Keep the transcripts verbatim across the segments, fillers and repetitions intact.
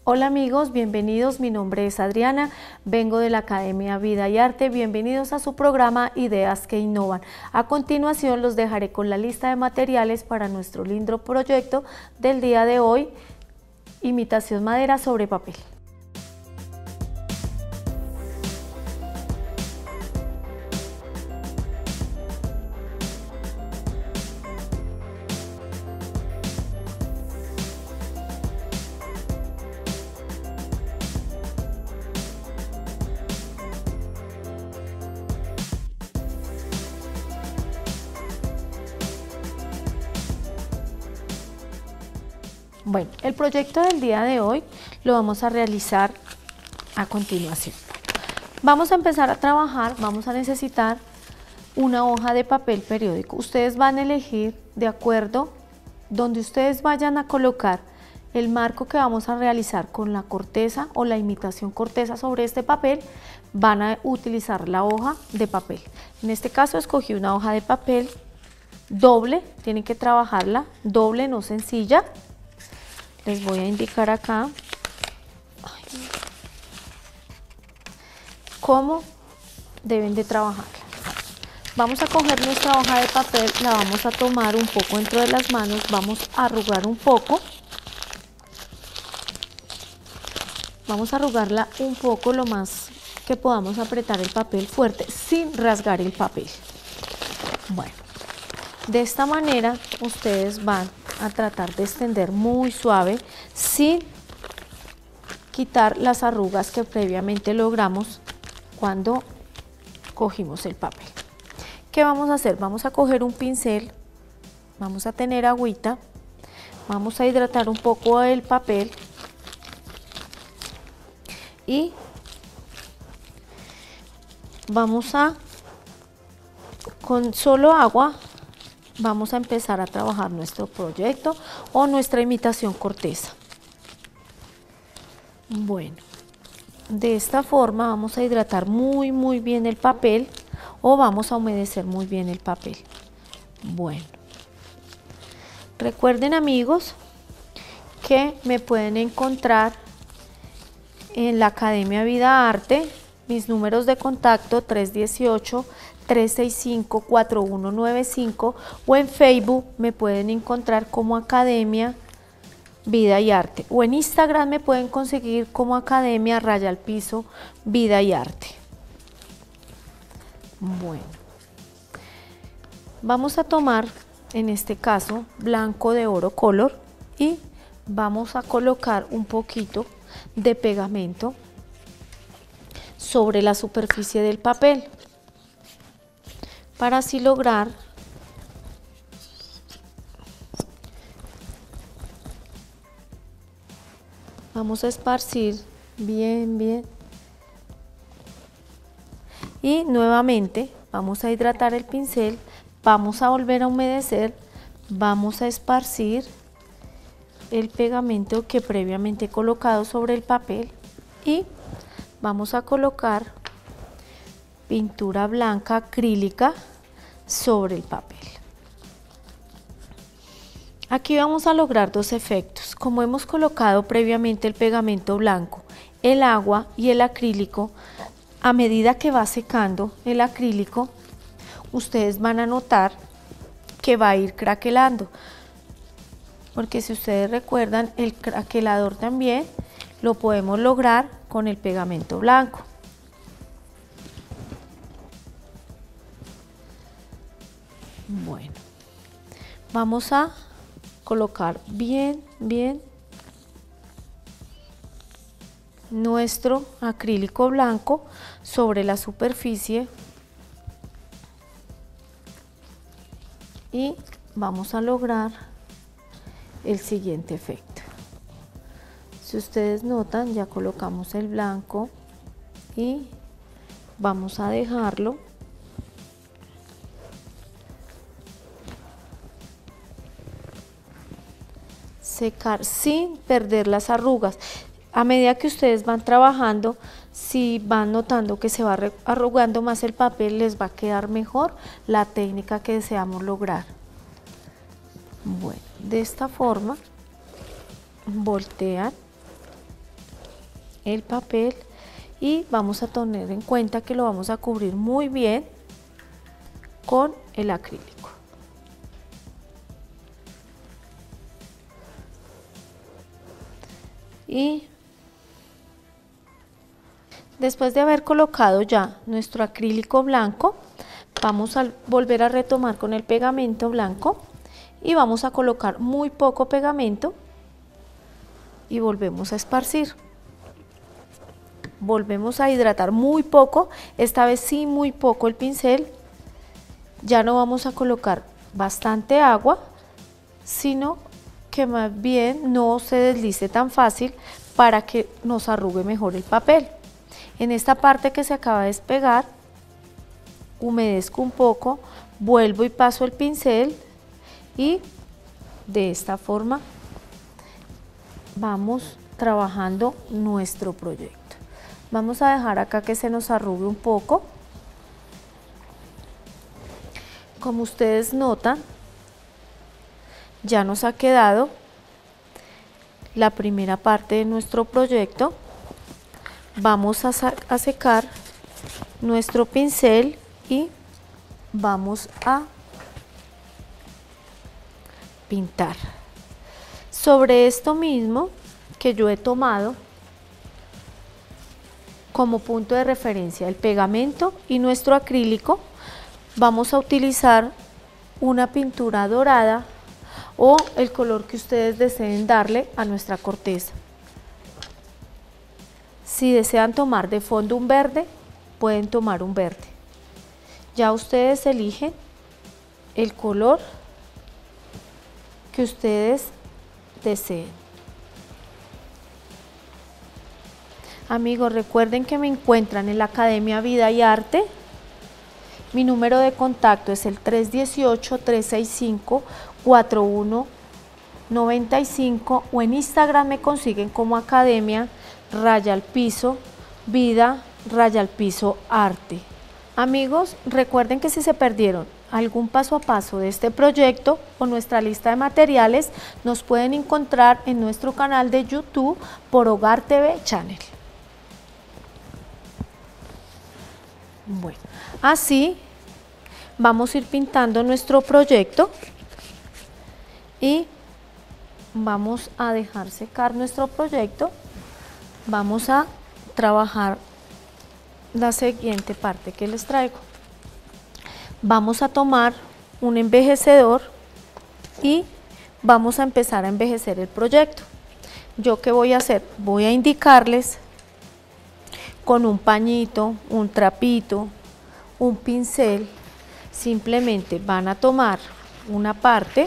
Hola amigos, bienvenidos, mi nombre es Adriana, vengo de la Academia Vida y Arte, bienvenidos a su programa Ideas que Innovan. A continuación los dejaré con la lista de materiales para nuestro lindo proyecto del día de hoy, imitación madera sobre papel. Bueno, el proyecto del día de hoy lo vamos a realizar a continuación. Vamos a empezar a trabajar, vamos a necesitar una hoja de papel periódico. Ustedes van a elegir de acuerdo donde ustedes vayan a colocar el marco que vamos a realizar con la corteza o la imitación corteza sobre este papel, van a utilizar la hoja de papel. En este caso escogí una hoja de papel doble, tienen que trabajarla doble, no sencilla. Les voy a indicar acá cómo deben de trabajarla. Vamos a coger nuestra hoja de papel, la vamos a tomar un poco dentro de las manos, vamos a arrugar un poco. Vamos a arrugarla un poco, lo más que podamos apretar el papel fuerte, sin rasgar el papel. Bueno, de esta manera ustedes van a tratar de extender muy suave sin quitar las arrugas que previamente logramos cuando cogimos el papel. ¿Qué vamos a hacer? Vamos a coger un pincel, vamos a tener agüita, vamos a hidratar un poco el papel y vamos a, con solo agua, vamos a empezar a trabajar nuestro proyecto o nuestra imitación corteza. Bueno, de esta forma vamos a hidratar muy muy bien el papel o vamos a humedecer muy bien el papel. Bueno, recuerden amigos que me pueden encontrar en la Academia Vida Arte, mis números de contacto tres uno ocho, tres seis cinco, cuatro uno nueve cinco o en Facebook me pueden encontrar como Academia Vida y Arte o en Instagram me pueden conseguir como Academia Raya al Piso Vida y Arte. Bueno, vamos a tomar en este caso blanco de oro color y vamos a colocar un poquito de pegamento sobre la superficie del papel para así lograr vamos a esparcir bien bien y nuevamente vamos a hidratar el pincel, vamos a volver a humedecer, vamos a esparcir el pegamento que previamente he colocado sobre el papel y vamos a colocar pintura blanca acrílica sobre el papel. Aquí vamos a lograr dos efectos. Como hemos colocado previamente el pegamento blanco, el agua y el acrílico, a medida que va secando el acrílico, ustedes van a notar que va a ir craquelando. Porque si ustedes recuerdan, el craquelador también lo podemos lograr con el pegamento blanco. Bueno, vamos a colocar bien, bien nuestro acrílico blanco sobre la superficie y vamos a lograr el siguiente efecto. Si ustedes notan, ya colocamos el blanco y vamos a dejarlo secar sin perder las arrugas. A medida que ustedes van trabajando, si van notando que se va arrugando más el papel, les va a quedar mejor la técnica que deseamos lograr. Bueno, de esta forma voltean el papel y vamos a tener en cuenta que lo vamos a cubrir muy bien con el acrílico. Y después de haber colocado ya nuestro acrílico blanco, vamos a volver a retomar con el pegamento blanco y vamos a colocar muy poco pegamento y volvemos a esparcir. Volvemos a hidratar muy poco, esta vez sí muy poco el pincel. Ya no vamos a colocar bastante agua, sino que más bien no se deslice tan fácil para que nos arrugue mejor el papel. En esta parte que se acaba de despegar, humedezco un poco, vuelvo y paso el pincel y de esta forma vamos trabajando nuestro proyecto. Vamos a dejar acá que se nos arrugue un poco. Como ustedes notan, ya nos ha quedado la primera parte de nuestro proyecto. Vamos a, a secar nuestro pincel y vamos a pintar. Sobre esto mismo que yo he tomado como punto de referencia el pegamento y nuestro acrílico, vamos a utilizar una pintura dorada o el color que ustedes deseen darle a nuestra corteza. Si desean tomar de fondo un verde, pueden tomar un verde. Ya ustedes eligen el color que ustedes deseen. Amigos, recuerden que me encuentran en la Academia Vida y Arte. Mi número de contacto es el tres uno ocho, tres seis cinco, cuatro uno nueve cinco o en Instagram me consiguen como Academia Raya al Piso Vida Raya al Piso Arte. Amigos, recuerden que si se perdieron algún paso a paso de este proyecto o nuestra lista de materiales, nos pueden encontrar en nuestro canal de YouTube por Hogar T V Channel. Bueno, así vamos a ir pintando nuestro proyecto y vamos a dejar secar nuestro proyecto. Vamos a trabajar la siguiente parte que les traigo. Vamos a tomar un envejecedor y vamos a empezar a envejecer el proyecto. ¿Yo qué voy a hacer? Voy a indicarles con un pañito, un trapito, un pincel. Simplemente van a tomar una parte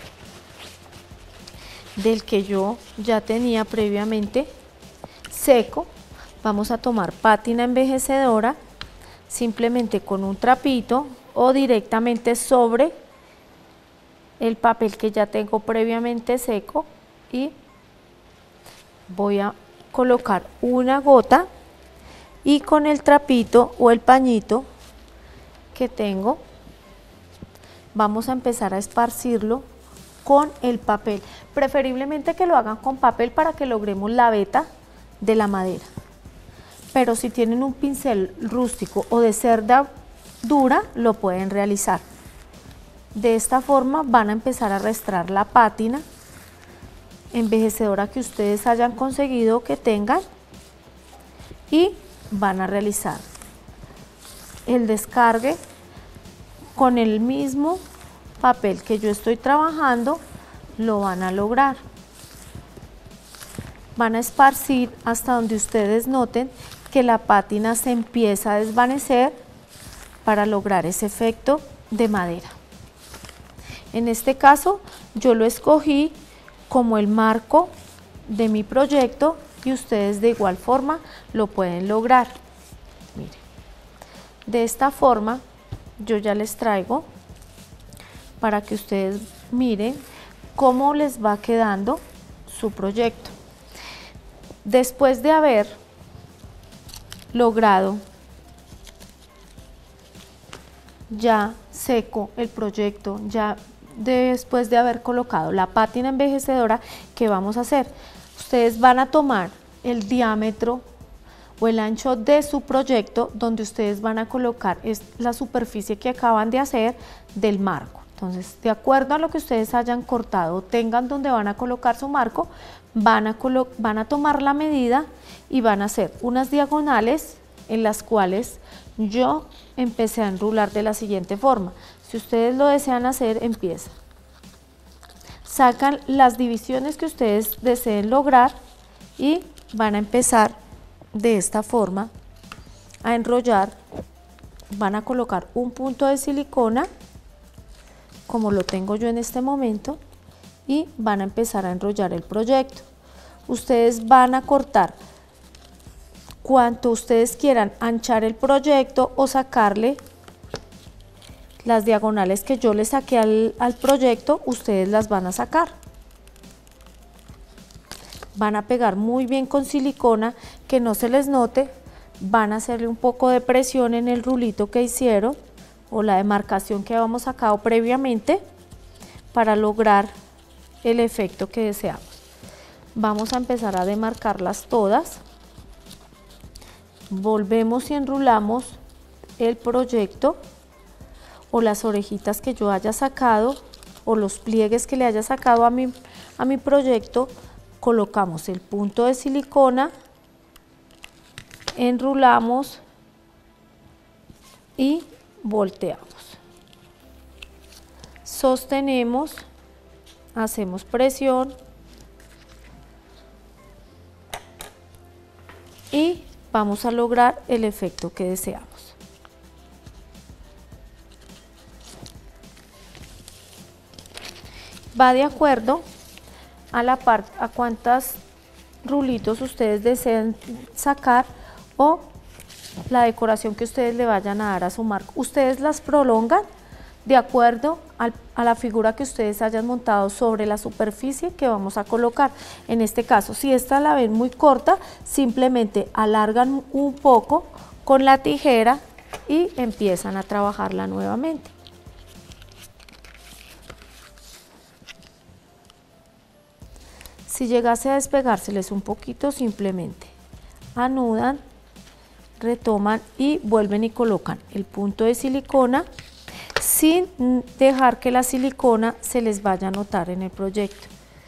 del que yo ya tenía previamente seco. Vamos a tomar pátina envejecedora, simplemente con un trapito o directamente sobre el papel que ya tengo previamente seco y voy a colocar una gota y con el trapito o el pañito que tengo vamos a empezar a esparcirlo con el papel, preferiblemente que lo hagan con papel para que logremos la veta de la madera, pero si tienen un pincel rústico o de cerda dura lo pueden realizar. De esta forma van a empezar a arrastrar la pátina envejecedora que ustedes hayan conseguido que tengan y van a realizar el descargue con el mismo papel que yo estoy trabajando. Lo van a lograr. Van a esparcir hasta donde ustedes noten que la pátina se empieza a desvanecer para lograr ese efecto de madera. En este caso yo lo escogí como el marco de mi proyecto y ustedes de igual forma lo pueden lograr. Miren, de esta forma yo ya les traigo para que ustedes miren cómo les va quedando su proyecto. Después de haber logrado ya seco el proyecto, ya después de haber colocado la pátina envejecedora, ¿qué vamos a hacer? Ustedes van a tomar el diámetro o el ancho de su proyecto, donde ustedes van a colocar es la superficie que acaban de hacer del marco. Entonces, de acuerdo a lo que ustedes hayan cortado o tengan donde van a colocar su marco, van a, van a tomar la medida y van a hacer unas diagonales en las cuales yo empecé a enrular de la siguiente forma. Si ustedes lo desean hacer, empieza. Sacan las divisiones que ustedes deseen lograr y van a empezar de esta forma a enrollar. Van a colocar un punto de silicona, como lo tengo yo en este momento, y van a empezar a enrollar el proyecto. Ustedes van a cortar cuanto ustedes quieran, anchar el proyecto o sacarle las diagonales que yo le saqué al, al proyecto, ustedes las van a sacar. Van a pegar muy bien con silicona, que no se les note, van a hacerle un poco de presión en el rulito que hicieron o la demarcación que habíamos sacado previamente para lograr el efecto que deseamos. Vamos a empezar a demarcarlas todas. Volvemos y enrulamos el proyecto o las orejitas que yo haya sacado o los pliegues que le haya sacado a mi, a mi proyecto. Colocamos el punto de silicona, enrulamos y volteamos. Sostenemos, hacemos presión y vamos a lograr el efecto que deseamos. Va de acuerdo a la parte, a cuántos rulitos ustedes deseen sacar o la decoración que ustedes le vayan a dar a su marco. Ustedes las prolongan de acuerdo al, a la figura que ustedes hayan montado sobre la superficie que vamos a colocar. En este caso, si esta la ven muy corta, simplemente alargan un poco con la tijera y empiezan a trabajarla nuevamente. Si llegase a despegárseles un poquito, simplemente anudan, retoman y vuelven y colocan el punto de silicona sin dejar que la silicona se les vaya a notar en el proyecto.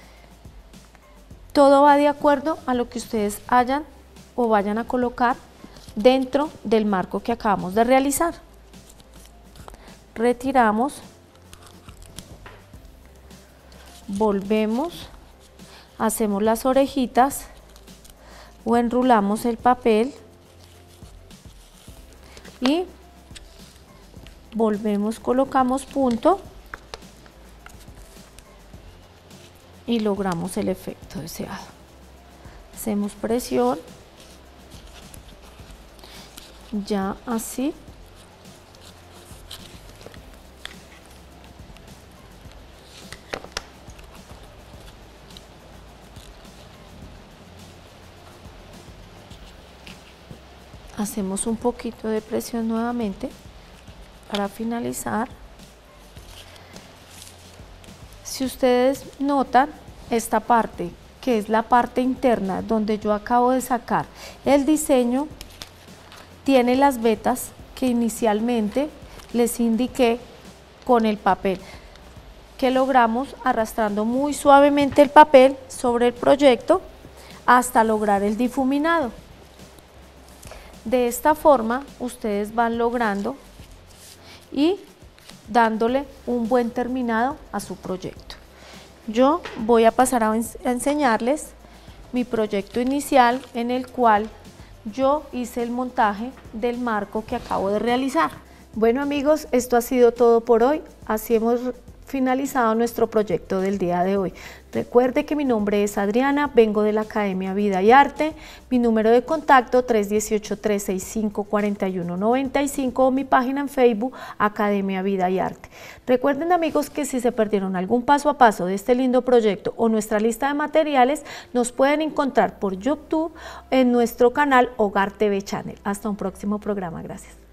Todo va de acuerdo a lo que ustedes hayan o vayan a colocar dentro del marco que acabamos de realizar. Retiramos, volvemos, hacemos las orejitas o enrulamos el papel y volvemos, colocamos punto y logramos el efecto deseado. Hacemos presión, ya así. Hacemos un poquito de presión nuevamente para finalizar. Si ustedes notan esta parte, que es la parte interna donde yo acabo de sacar el diseño, tiene las vetas que inicialmente les indiqué con el papel, que logramos arrastrando muy suavemente el papel sobre el proyecto hasta lograr el difuminado. De esta forma ustedes van logrando y dándole un buen terminado a su proyecto. Yo voy a pasar a, a enseñarles mi proyecto inicial, en el cual yo hice el montaje del marco que acabo de realizar. Bueno amigos, esto ha sido todo por hoy. Así hemos finalizado nuestro proyecto del día de hoy. Recuerde que mi nombre es Adriana, vengo de la Academia Vida y Arte. Mi número de contacto tres uno ocho, tres seis cinco, cuatro uno nueve cinco o mi página en Facebook Academia Vida y Arte. Recuerden amigos que si se perdieron algún paso a paso de este lindo proyecto o nuestra lista de materiales, nos pueden encontrar por YouTube en nuestro canal Hogar T V Channel. Hasta un próximo programa. Gracias.